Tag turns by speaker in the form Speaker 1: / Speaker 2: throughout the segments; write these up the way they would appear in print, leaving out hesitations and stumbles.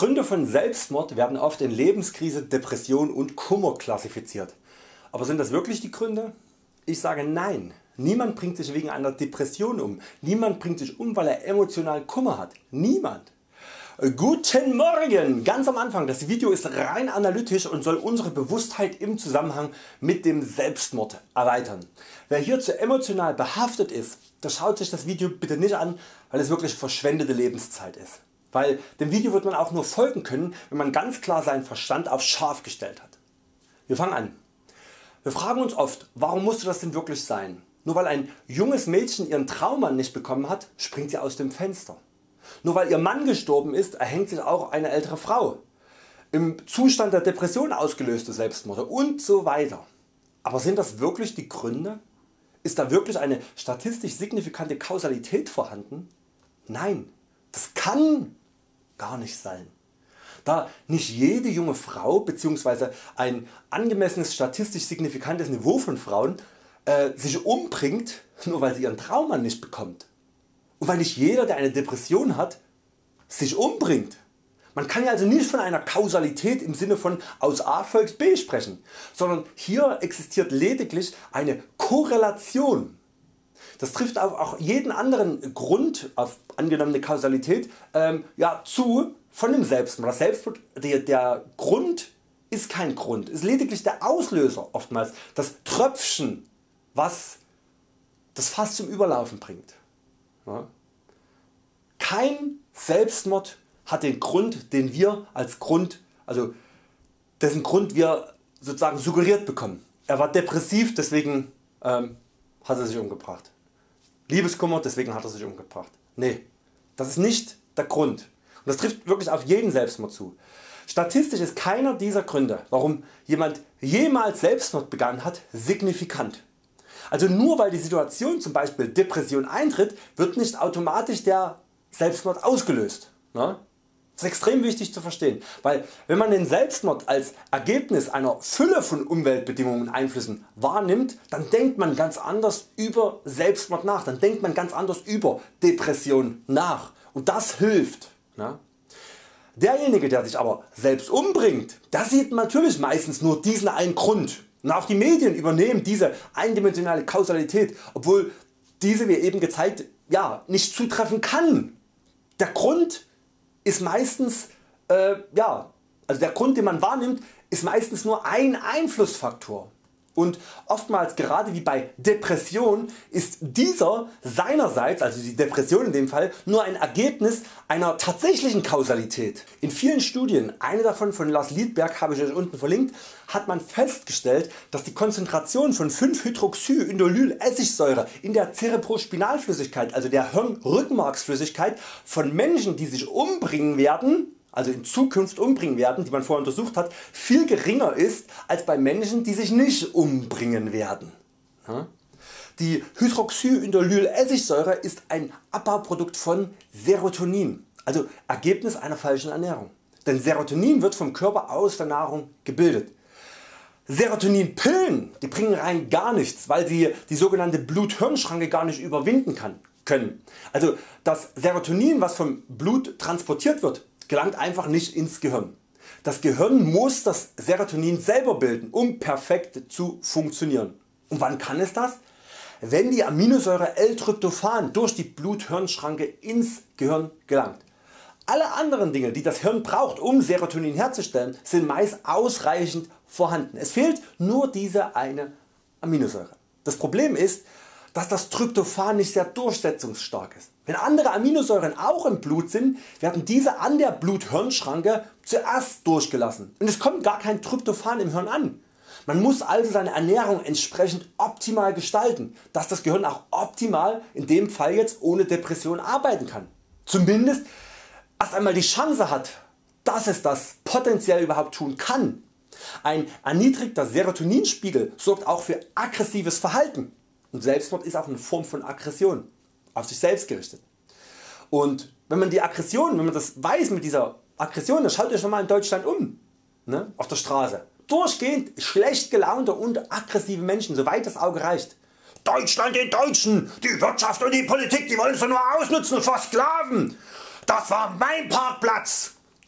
Speaker 1: Gründe von Selbstmord werden oft in Lebenskrise, Depression und Kummer klassifiziert. Aber sind das wirklich die Gründe? Ich sage nein. Niemand bringt sich wegen einer Depression um. Niemand bringt sich um, weil er emotionalen Kummer hat. Niemand. Guten Morgen! Ganz am Anfang, das Video ist rein analytisch und soll unsere Bewusstheit im Zusammenhang mit dem Selbstmord erweitern. Wer hierzu emotional behaftet ist, der schaut sich das Video bitte nicht an, weil es wirklich verschwendete Lebenszeit ist. Weil dem Video wird man auch nur folgen können, wenn man ganz klar seinen Verstand auf scharf gestellt hat. Wir fangen an. Wir fragen uns oft, warum musste das denn wirklich sein? Nur weil ein junges Mädchen ihren Traummann nicht bekommen hat, springt sie aus dem Fenster. Nur weil ihr Mann gestorben ist, erhängt sich auch eine ältere Frau. Im Zustand der Depression ausgelöste Selbstmorde und so weiter. Aber sind das wirklich die Gründe? Ist da wirklich eine statistisch signifikante Kausalität vorhanden? Nein, das kann gar nicht sein. Da nicht jede junge Frau bzw. ein angemessenes statistisch signifikantes Niveau von Frauen sich umbringt, nur weil sie ihren Traummann nicht bekommt. Und weil nicht jeder der eine Depression hat sich umbringt. Man kann ja also nicht von einer Kausalität im Sinne von aus A folgt B sprechen, sondern hier existiert lediglich eine Korrelation. Das trifft auf auch jeden anderen Grund auf angenommene Kausalität zu von dem Selbstmord. Das Selbstmord, der Grund ist kein Grund, ist lediglich der Auslöser, oftmals das Tröpfchen, was das Fass zum Überlaufen bringt. Ja. Kein Selbstmord hat den Grund, den wir als Grund, also dessen Grund wir sozusagen suggeriert bekommen. Er war depressiv, deswegen hat er sich umgebracht. Liebeskummer, deswegen hat er sich umgebracht. Nee, das ist nicht der Grund. Und das trifft wirklich auf jeden Selbstmord zu. Statistisch ist keiner dieser Gründe, warum jemand jemals Selbstmord begangen hat, signifikant. Also nur weil die Situation zum Beispiel Depression eintritt, wird nicht automatisch der Selbstmord ausgelöst. Das ist extrem wichtig zu verstehen, weil wenn man den Selbstmord als Ergebnis einer Fülle von Umweltbedingungen und Einflüssen wahrnimmt, dann denkt man ganz anders über Selbstmord nach, dann denkt man ganz anders über Depression nach und das hilft. Derjenige der sich aber selbst umbringt, der sieht natürlich meistens nur diesen einen Grund. Und auch die Medien übernehmen diese eindimensionale Kausalität, obwohl diese wie eben gezeigt nicht zutreffen kann. Der Grund ist meistens, also der Grund den man wahrnimmt ist meistens nur ein Einflussfaktor. Und oftmals gerade wie bei Depression ist dieser seinerseits, also die Depression in dem Fall, nur ein Ergebnis einer tatsächlichen Kausalität. In vielen Studien, eine davon von Lars Liedberg habe ich euch unten verlinkt, hat man festgestellt, dass die Konzentration von 5-Hydroxyindolyl-Essigsäure in der Cerebrospinalflüssigkeit, also der Hirnrückenmarksflüssigkeit von Menschen die sich umbringen werden, also in Zukunft umbringen werden, die man vorher untersucht hat, viel geringer ist als bei Menschen die sich nicht umbringen werden. Die Hydroxyindolyl-Essigsäure ist ein Abbauprodukt von Serotonin, also Ergebnis einer falschen Ernährung. Denn Serotonin wird vom Körper aus der Nahrung gebildet. Serotoninpillen die bringen rein gar nichts, weil sie die sogenannte Blut-Hirn-Schranke gar nicht überwinden können. Also das Serotonin, was vom Blut transportiert wird, gelangt einfach nicht ins Gehirn. Das Gehirn muss das Serotonin selber bilden, um perfekt zu funktionieren. Und wann kann es das? Wenn die Aminosäure L-Tryptophan durch die Blut-Hirn-Schranke ins Gehirn gelangt. Alle anderen Dinge die das Hirn braucht um Serotonin herzustellen sind meist ausreichend vorhanden. Es fehlt nur diese eine Aminosäure. Das Problem ist, dass das Tryptophan nicht sehr durchsetzungsstark ist. Wenn andere Aminosäuren auch im Blut sind, werden diese an der Blut-Hirn-Schranke zuerst durchgelassen und es kommt gar kein Tryptophan im Hirn an. Man muss also seine Ernährung entsprechend optimal gestalten, dass das Gehirn auch optimal in dem Fall jetzt ohne Depression arbeiten kann. Zumindest erst einmal die Chance hat, dass es das potenziell überhaupt tun kann. Ein erniedrigter Serotoninspiegel sorgt auch für aggressives Verhalten. Und Selbstmord ist auch eine Form von Aggression, auf sich selbst gerichtet. Und wenn man das weiß mit dieser Aggression, dann schaut euch mal in Deutschland um, auf der Straße. Durchgehend schlecht gelaunte und aggressive Menschen, soweit das Auge reicht. Deutschland den Deutschen, die Wirtschaft und die Politik, die wollen es nur ausnutzen und versklaven. Das war mein Parkplatz.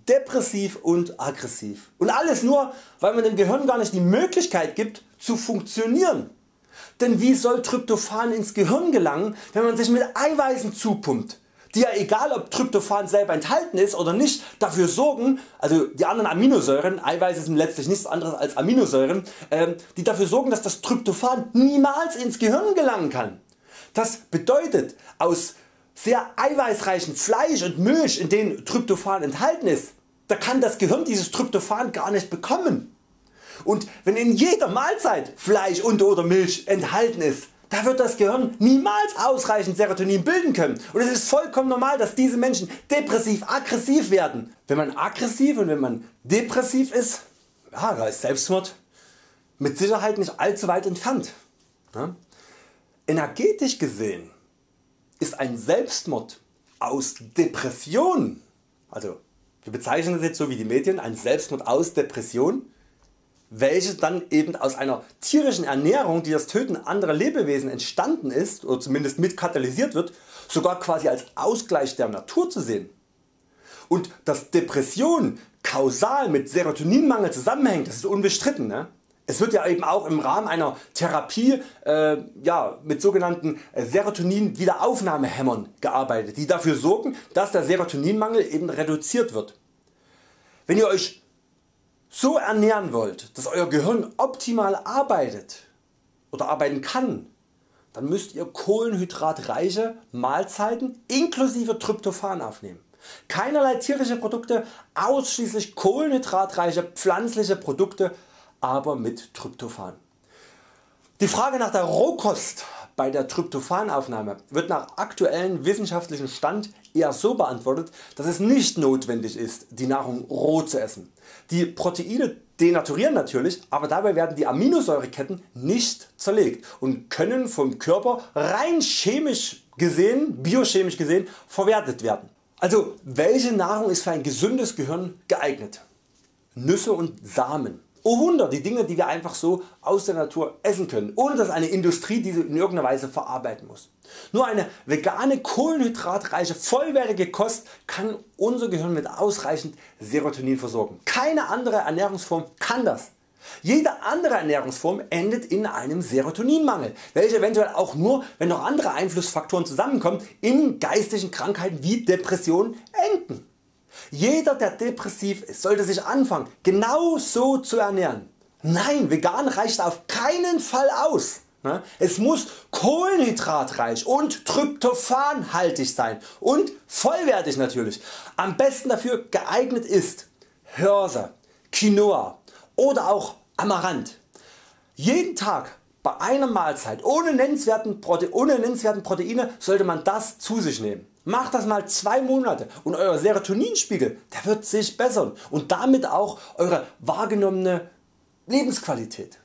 Speaker 1: depressiv und aggressiv. Und alles nur, weil man dem Gehirn gar nicht die Möglichkeit gibt zu funktionieren. Denn wie soll Tryptophan ins Gehirn gelangen, wenn man sich mit Eiweißen zupumpt, die ja, egal ob Tryptophan selber enthalten ist oder nicht, dafür sorgen, also die anderen Aminosäuren, Eiweiße sind letztlich nichts anderes als Aminosäuren, die dafür sorgen, dass das Tryptophan niemals ins Gehirn gelangen kann. Das bedeutet, aus sehr eiweißreichen Fleisch und Milch, in denen Tryptophan enthalten ist, da kann das Gehirn dieses Tryptophan gar nicht bekommen. Und wenn in jeder Mahlzeit Fleisch und oder Milch enthalten ist, da wird das Gehirn niemals ausreichend Serotonin bilden können. Und es ist vollkommen normal, dass diese Menschen depressiv aggressiv werden. Wenn man aggressiv und wenn man depressiv ist, ja, da ist Selbstmord mit Sicherheit nicht allzu weit entfernt. Ja? Energetisch gesehen ist ein Selbstmord aus Depression, also wir bezeichnen das jetzt so wie die Medien, ein Selbstmord aus Depression, welche dann eben aus einer tierischen Ernährung, die das Töten anderer Lebewesen entstanden ist oder zumindest mit katalysiert wird, sogar quasi als Ausgleich der Natur zu sehen. Und dass Depression kausal mit Serotoninmangel zusammenhängt, das ist unbestritten. Ne? Es wird ja eben auch im Rahmen einer Therapie mit sogenannten Serotonin-Wiederaufnahmehämmern gearbeitet, die dafür sorgen, dass der Serotoninmangel eben reduziert wird. Wenn ihr Euch so ernähren wollt, dass Euer Gehirn optimal arbeitet oder arbeiten kann, dann müsst ihr kohlenhydratreiche Mahlzeiten inklusive Tryptophan aufnehmen. Keinerlei tierische Produkte, ausschließlich kohlenhydratreiche pflanzliche Produkte, aber mit Tryptophan. Die Frage nach der Rohkost bei der Tryptophanaufnahme wird nach aktuellem wissenschaftlichen Stand eher so beantwortet, dass es nicht notwendig ist, die Nahrung roh zu essen. Die Proteine denaturieren natürlich, aber dabei werden die Aminosäureketten nicht zerlegt und können vom Körper rein chemisch gesehen, biochemisch gesehen verwertet werden. Also welche Nahrung ist für ein gesundes Gehirn geeignet? Nüsse und Samen. Oh Wunder, die Dinge die wir einfach so aus der Natur essen können, ohne dass eine Industrie diese in irgendeiner Weise verarbeiten muss. Nur eine vegane, kohlenhydratreiche, vollwertige Kost kann unser Gehirn mit ausreichend Serotonin versorgen. Keine andere Ernährungsform kann das. Jede andere Ernährungsform endet in einem Serotoninmangel, welcher eventuell auch nur, wenn noch andere Einflussfaktoren zusammenkommen, in geistigen Krankheiten wie Depressionen enden. Jeder der depressiv ist sollte sich anfangen genau so zu ernähren. Nein, vegan reicht auf keinen Fall aus. Es muss kohlenhydratreich und tryptophanhaltig sein und vollwertig natürlich. Am besten dafür geeignet ist Hirse, Quinoa oder auch Amaranth. Jeden Tag bei einer Mahlzeit ohne nennenswerten Proteine sollte man das zu sich nehmen. Macht das mal 2 Monate und Euer Serotoninspiegel der wird sich bessern und damit auch Eure wahrgenommene Lebensqualität.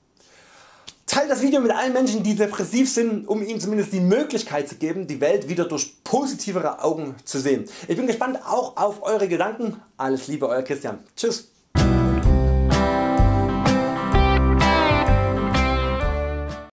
Speaker 1: Teilt das Video mit allen Menschen die depressiv sind, um ihnen zumindest die Möglichkeit zu geben die Welt wieder durch positivere Augen zu sehen. Ich bin gespannt auch auf Eure Gedanken. Alles Liebe Euer Christian. Tschüss.